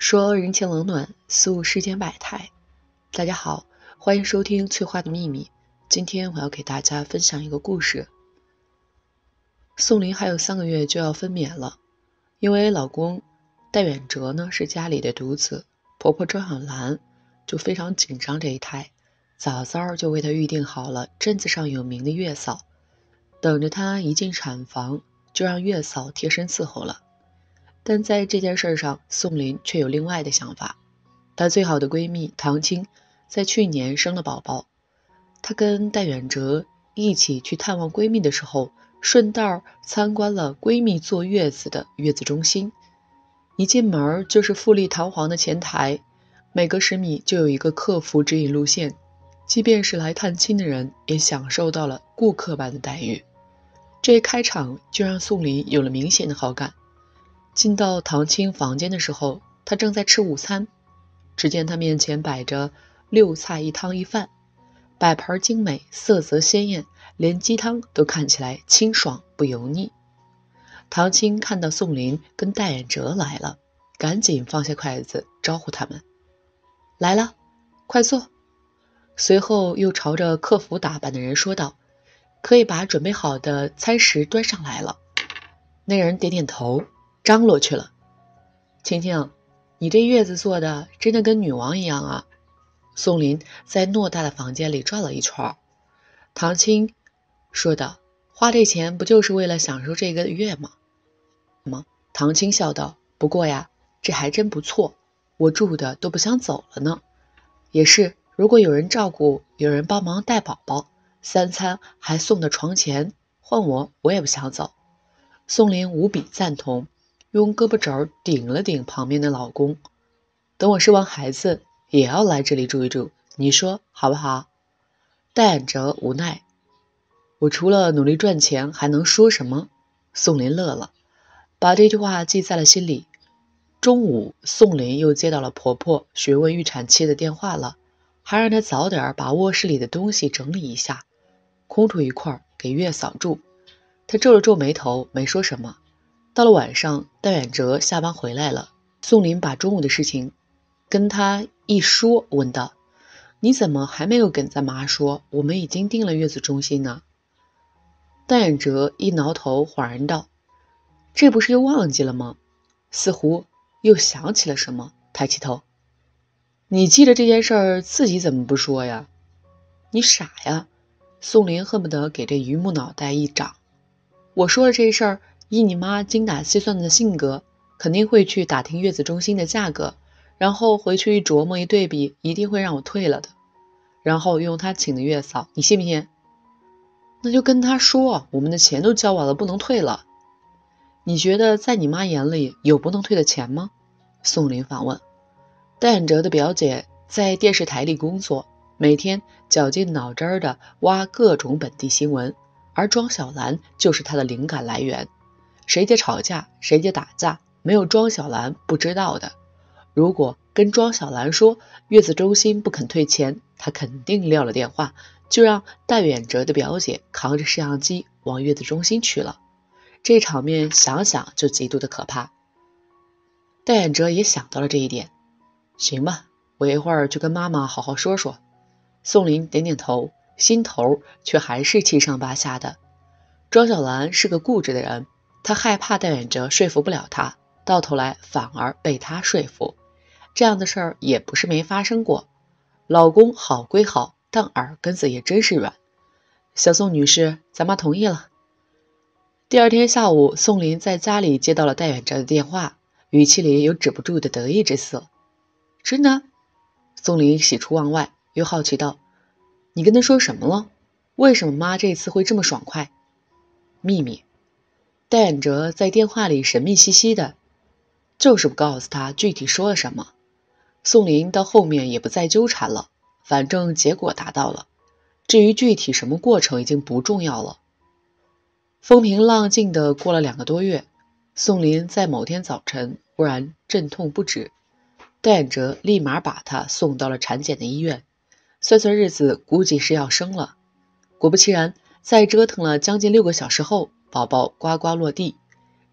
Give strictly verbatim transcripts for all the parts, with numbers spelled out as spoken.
说人情冷暖，诉世间百态。大家好，欢迎收听翠花的秘密。今天我要给大家分享一个故事。宋林还有三个月就要分娩了，因为老公戴远哲呢是家里的独子，婆婆张小兰就非常紧张这一胎，早早就为她预定好了镇子上有名的月嫂，等着她一进产房就让月嫂贴身伺候了。但在这件事上，宋林却有另外的想法。她最好的闺蜜唐青在去年生了宝宝，她跟戴远哲一起去探望闺蜜的时候，顺道参观了闺蜜坐月子的月子中心。一进门就是富丽堂皇的前台，每隔十米就有一个客服指引路线，即便是来探亲的人也享受到了顾客般的待遇。这一开场就让宋林有了明显的好感。进到唐青房间的时候，他正在吃午餐，只见他面前摆着六菜一汤一饭，摆盘精美，色泽鲜艳，连鸡汤都看起来清爽不油腻。唐青看到宋林跟戴远哲来了，赶紧放下筷子招呼他们：“来了，快坐。”随后又朝着客服打扮的人说道：“可以把准备好的餐食端上来了。”那人点点头，张罗去了。青青，你这月子做的真的跟女王一样啊。宋林在偌大的房间里转了一圈。唐青说道：“花这钱不就是为了享受这个月吗？”吗？唐青笑道：“不过呀，这还真不错，我住的都不想走了呢。也是，如果有人照顾，有人帮忙带宝宝，三餐还送到床前，换我我也不想走。”宋林无比赞同，用胳膊肘顶了顶旁边的老公：“等我生完孩子也要来这里住一住，你说好不好？”戴远哲无奈：“我除了努力赚钱还能说什么？”宋林乐了，把这句话记在了心里。中午宋林又接到了婆婆询问预产期的电话了，还让她早点把卧室里的东西整理一下，空出一块给月嫂住。她皱了皱眉头，没说什么。到了晚上，戴远哲下班回来了，宋林把中午的事情跟他一说，问道：“你怎么还没有跟咱妈说我们已经订了月子中心呢？”戴远哲一挠头，恍然道：“这不是又忘记了吗？”似乎又想起了什么，抬起头：“你记得这件事儿，自己怎么不说呀？”“你傻呀！”宋林恨不得给这榆木脑袋一掌。“我说了这事儿，以你妈精打细算的性格，肯定会去打听月子中心的价格，然后回去一琢磨一对比，一定会让我退了的。然后用他请的月嫂，你信不信？”“那就跟他说，我们的钱都交完了，不能退了。”“你觉得在你妈眼里有不能退的钱吗？”宋林反问。戴远哲的表姐在电视台里工作，每天绞尽脑汁的挖各种本地新闻，而庄小兰就是她的灵感来源。谁家吵架，谁家打架，没有庄小兰不知道的。如果跟庄小兰说月子中心不肯退钱，她肯定撂了电话，就让戴远哲的表姐扛着摄像机往月子中心去了。这场面想想就极度的可怕。戴远哲也想到了这一点。行吧，我一会儿去跟妈妈好好说说。宋林点点头，心头却还是七上八下的。庄小兰是个固执的人，她害怕戴远哲说服不了她，到头来反而被他说服。这样的事儿也不是没发生过。老公好归好，但耳根子也真是软。小宋女士，咱妈同意了。第二天下午，宋林在家里接到了戴远哲的电话，语气里有止不住的得意之色。“真的？”宋林喜出望外，又好奇道：“你跟他说什么了？为什么妈这次会这么爽快？”“秘密。”戴远哲在电话里神秘兮兮的，就是不告诉他具体说了什么。宋林到后面也不再纠缠了，反正结果达到了，至于具体什么过程已经不重要了。风平浪静的过了两个多月，宋林在某天早晨忽然阵痛不止，戴远哲立马把他送到了产检的医院，算算日子，估计是要生了。果不其然，在折腾了将近六个小时后，宝宝呱呱落地。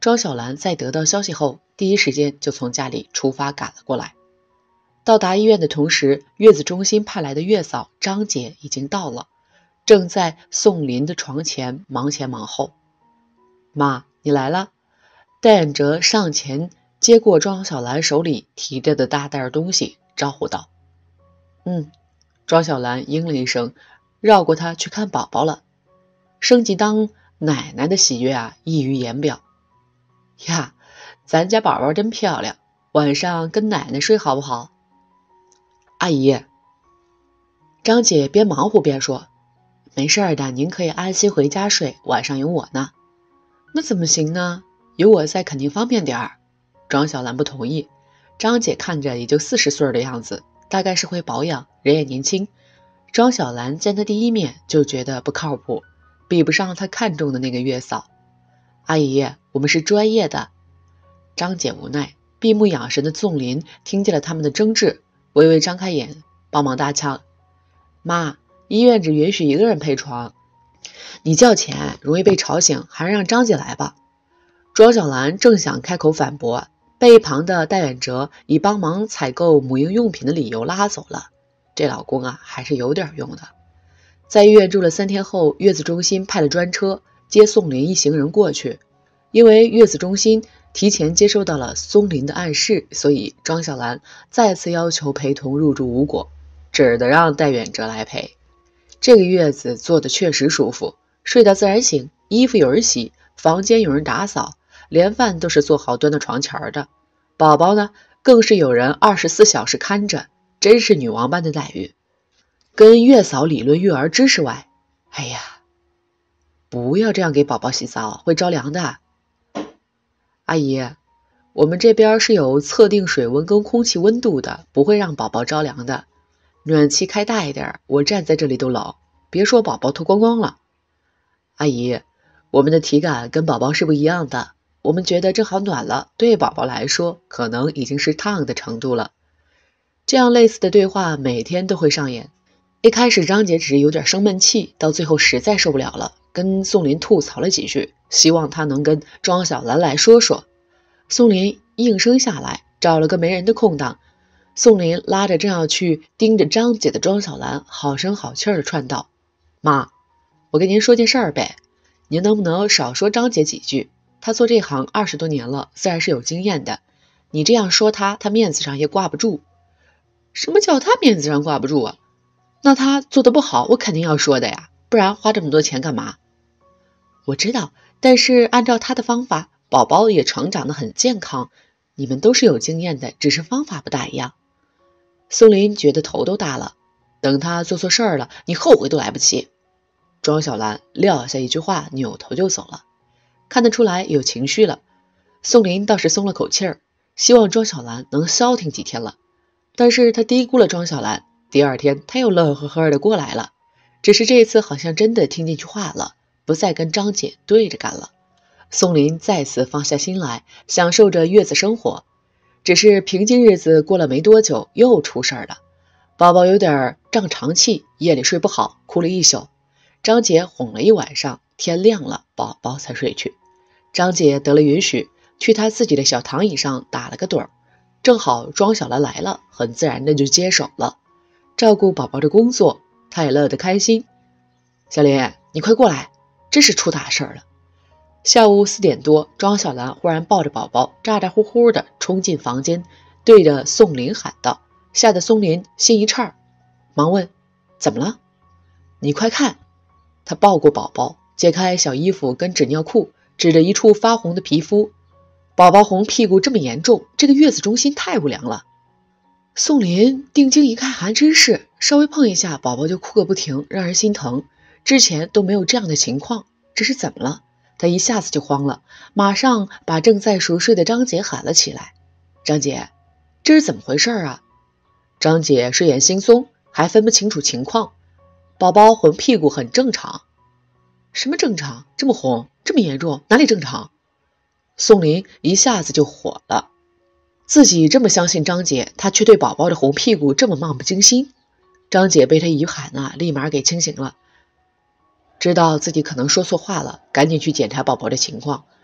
庄小兰在得到消息后，第一时间就从家里出发赶了过来。到达医院的同时，月子中心派来的月嫂张姐已经到了，正在宋林的床前忙前忙后。妈，你来了。戴远哲上前接过庄小兰手里提着的大袋东西，招呼道。嗯，庄小兰应了一声，绕过他去看宝宝了。升级当奶奶的喜悦啊，溢于言表。呀，咱家宝宝真漂亮，晚上跟奶奶睡好不好？阿姨，张姐边忙活边说，没事的，您可以安心回家睡，晚上有我呢。那怎么行呢？有我在肯定方便点儿。庄小兰不同意。张姐看着也就四十岁的样子，大概是会保养，人也年轻。庄小兰见她第一面就觉得不靠谱，比不上她看中的那个月嫂。阿姨，我们是专业的。张姐无奈，闭目养神的宋林听见了他们的争执，微微张开眼，帮忙搭腔。妈，医院只允许一个人陪床，你叫钱容易被吵醒，还是让张姐来吧。庄小兰正想开口反驳，被一旁的戴远哲以帮忙采购母婴用品的理由拉走了。这老公啊，还是有点用的。在医院住了三天后，月子中心派了专车接宋林一行人过去。因为月子中心提前接收到了松林的暗示，所以庄小兰再次要求陪同入住无果，只得让戴远哲来陪。这个月子做的确实舒服，睡到自然醒，衣服有人洗，房间有人打扫，连饭都是做好端到床前的。宝宝呢，更是有人二十四小时看着，真是女王般的待遇。跟月嫂理论育儿知识外，哎呀，不要这样给宝宝洗澡，会着凉的。阿姨，我们这边是有测定水温跟空气温度的，不会让宝宝着凉的。暖气开大一点，我站在这里都冷，别说宝宝脱光光了。阿姨，我们的体感跟宝宝是不一样的，我们觉得正好暖了，对宝宝来说可能已经是烫的程度了。这样类似的对话每天都会上演。一开始张姐只是有点生闷气，到最后实在受不了了，跟宋林吐槽了几句，希望他能跟庄小兰来说说。宋林应声下来，找了个没人的空档。宋林拉着正要去盯着张姐的庄小兰，好声好气地串道：妈，我跟您说件事儿呗，您能不能少说张姐几句？她做这行二十多年了，自然是有经验的，你这样说她，她面子上也挂不住。什么叫她面子上挂不住啊？那她做得不好，我肯定要说的呀，不然花这么多钱干嘛？我知道，但是按照她的方法，宝宝也成长得很健康，你们都是有经验的，只是方法不大一样。宋林觉得头都大了，等他做错事儿了，你后悔都来不及。庄小兰撂下一句话，扭头就走了，看得出来有情绪了。宋林倒是松了口气儿，希望庄小兰能消停几天了，但是他低估了庄小兰。第二天他又乐呵呵的过来了，只是这次好像真的听进去话了，不再跟张姐对着干了。宋林再次放下心来，享受着月子生活。只是平静日子过了没多久，又出事儿了。宝宝有点胀肠气，夜里睡不好，哭了一宿。张姐哄了一晚上，天亮了，宝宝才睡去。张姐得了允许，去她自己的小躺椅上打了个盹儿。正好庄小兰来了，很自然的就接手了，照顾宝宝的工作，她也乐得开心。小林，你快过来，真是出大事了。下午四点多，庄小兰忽然抱着宝宝，咋咋呼呼的冲进房间，对着宋林喊道，吓得宋林心一颤，忙问：怎么了？你快看！他抱过宝宝，解开小衣服跟纸尿裤，指着一处发红的皮肤，宝宝红屁股这么严重，这个月子中心太不良了。宋林定睛一看，还真是，稍微碰一下宝宝就哭个不停，让人心疼。之前都没有这样的情况，这是怎么了？他一下子就慌了，马上把正在熟睡的张姐喊了起来。张姐，这是怎么回事啊？张姐睡眼惺忪，还分不清楚情况。宝宝红屁股很正常。什么正常？这么红，这么严重，哪里正常？宋林一下子就火了，自己这么相信张姐，他却对宝宝的红屁股这么漫不经心。张姐被他一喊啊，立马给清醒了，知道自己可能说错话了，赶紧去检查宝宝的情况。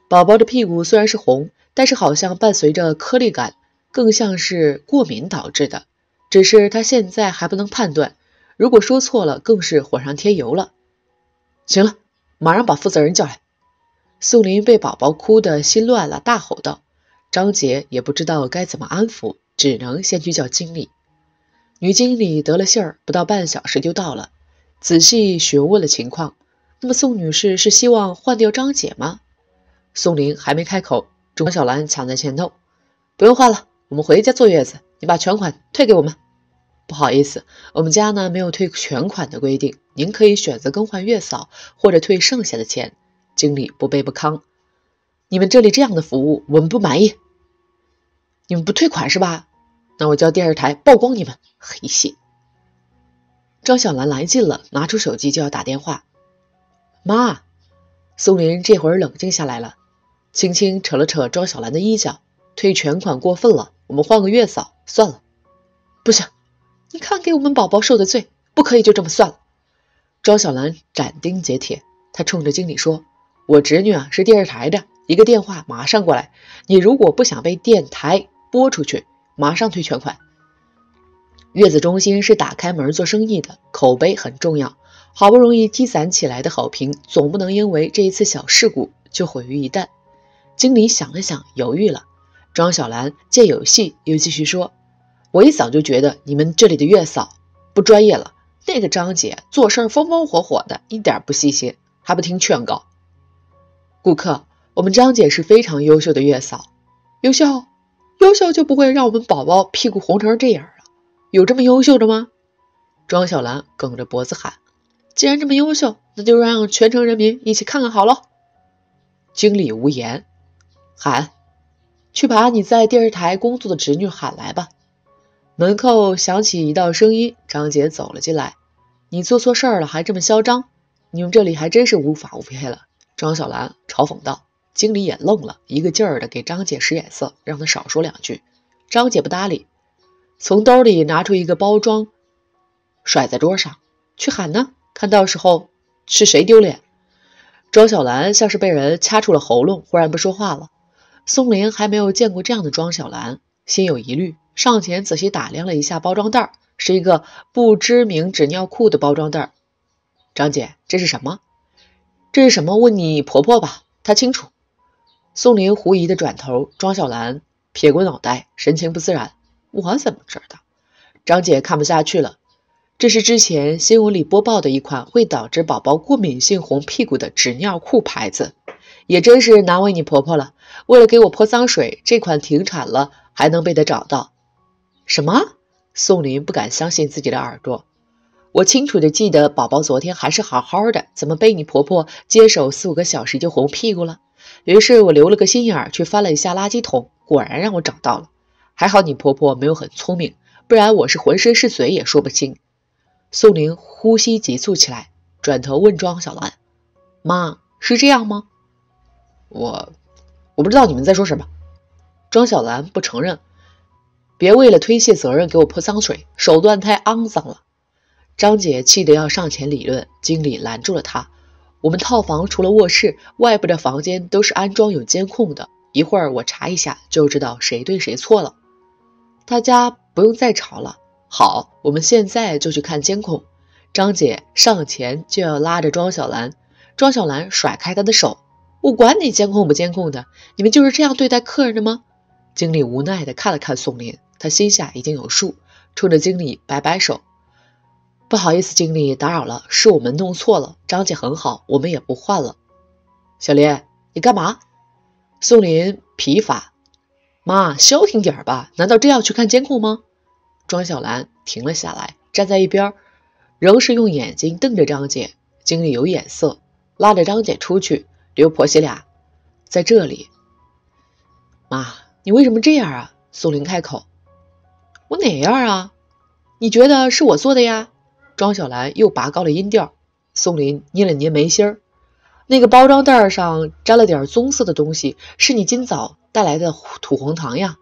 宝宝的屁股虽然是红，但是好像伴随着颗粒感，更像是过敏导致的。只是他现在还不能判断，如果说错了，更是火上添油了。行了，马上把负责人叫来。宋林被宝宝哭得心乱了，大吼道。张姐也不知道该怎么安抚，只能先去叫经理。女经理得了信儿，不到半小时就到了，仔细询问了情况。那么宋女士是希望换掉张姐吗？宋林还没开口，钟小兰抢在前头。不用换了，我们回家坐月子，你把全款退给我们。不好意思，我们家呢没有退全款的规定，您可以选择更换月嫂或者退剩下的钱。经理不卑不亢。你们这里这样的服务我们不满意。你们不退款是吧？那我叫电视台曝光你们，黑线。张小兰来劲了，拿出手机就要打电话。妈，宋林这会儿冷静下来了，轻轻扯了扯张小兰的衣角，退全款过分了，我们换个月嫂算了。不行，你看给我们宝宝受的罪，不可以就这么算了。张小兰斩钉截铁，她冲着经理说，我侄女啊是电视台的，一个电话马上过来，你如果不想被电台播出去，马上退全款。月子中心是打开门做生意的，口碑很重要，好不容易积攒起来的好评，总不能因为这一次小事故就毁于一旦。经理想了想，犹豫了。张小兰见有戏，又继续说，我一早就觉得你们这里的月嫂不专业了，那个张姐做事风风火火的，一点不细心，还不听劝告。顾客，我们张姐是非常优秀的月嫂。优秀？优秀就不会让我们宝宝屁股红成这样了，有这么优秀的吗？庄小兰梗着脖子喊，既然这么优秀，那就让全城人民一起看看好了。经理无言，喊，去把你在电视台工作的侄女喊来吧。门口响起一道声音，张姐走了进来。你做错事儿了还这么嚣张，你们这里还真是无法无天了。张小兰嘲讽道。经理也愣了，一个劲儿的给张姐使眼色，让她少说两句。张姐不搭理，从兜里拿出一个包装甩在桌上，去喊呢，看到时候是谁丢脸。庄小兰像是被人掐住了喉咙，忽然不说话了。松林还没有见过这样的庄小兰，心有疑虑，上前仔细打量了一下包装袋，是一个不知名纸尿裤的包装袋。张姐，这是什么？这是什么？问你婆婆吧，她清楚。宋林狐疑的转头，庄小兰撇过脑袋，神情不自然。我怎么知道？张姐看不下去了。这是之前新闻里播报的一款会导致宝宝过敏性红屁股的纸尿裤牌子，也真是难为你婆婆了。为了给我泼脏水，这款停产了，还能被她找到。什么？宋林不敢相信自己的耳朵。我清楚的记得宝宝昨天还是好好的，怎么被你婆婆接手四五个小时就红屁股了？于是我留了个心眼儿，去翻了一下垃圾桶，果然让我找到了。还好你婆婆没有很聪明，不然我是浑身是嘴也说不清。宋林呼吸急促起来，转头问庄小兰，妈，是这样吗？我我不知道你们在说什么。庄小兰不承认，别为了推卸责任给我泼脏水，手段太肮脏了。张姐气得要上前理论，经理拦住了她。我们套房除了卧室，外部的房间都是安装有监控的，一会儿我查一下就知道谁对谁错了。大家不用再吵了。好，我们现在就去看监控。张姐上前就要拉着庄小兰，庄小兰甩开她的手，我管你监控不监控的，你们就是这样对待客人的吗？经理无奈地看了看宋林，他心下已经有数，冲着经理摆摆手，不好意思经理，打扰了，是我们弄错了，张姐很好，我们也不换了。小林，你干嘛？宋林疲乏，妈，消停点吧，难道真要去看监控吗？庄小兰停了下来，站在一边，仍是用眼睛瞪着张姐。经理有眼色，拉着张姐出去，留婆媳俩在这里。妈，你为什么这样啊？宋林开口。我哪样啊？你觉得是我做的呀？庄小兰又拔高了音调。宋林捏了捏眉心儿，那个包装袋上沾了点棕色的东西，是你今早带来的土红糖呀。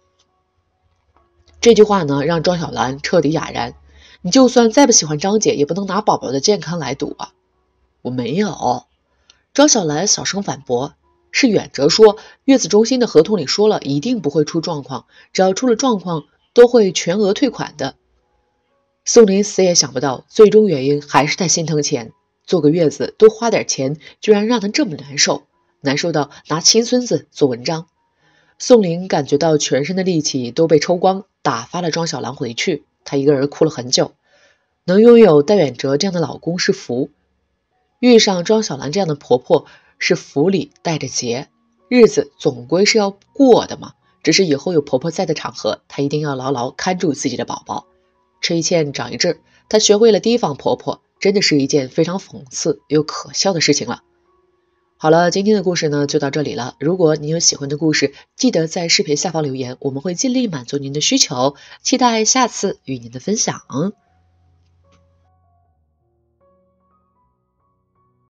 这句话呢，让庄小兰彻底哑然。你就算再不喜欢张姐，也不能拿宝宝的健康来赌啊。我没有。庄小兰小声反驳。 是远哲说月子中心的合同里说了，一定不会出状况，只要出了状况都会全额退款的。宋林死也想不到，最终原因还是他心疼钱，坐个月子多花点钱，居然让他这么难受，难受到拿亲孙子做文章。宋林感觉到全身的力气都被抽光，打发了庄小兰回去，他一个人哭了很久。能拥有戴远哲这样的老公是福，遇上庄小兰这样的婆婆是福里带着劫，日子总归是要过的嘛，只是以后有婆婆在的场合，她一定要牢牢看住自己的宝宝。吃一堑长一智，她学会了提防婆婆，真的是一件非常讽刺又可笑的事情了。好了，今天的故事呢就到这里了。如果你有喜欢的故事，记得在视频下方留言，我们会尽力满足您的需求，期待下次与您的分享。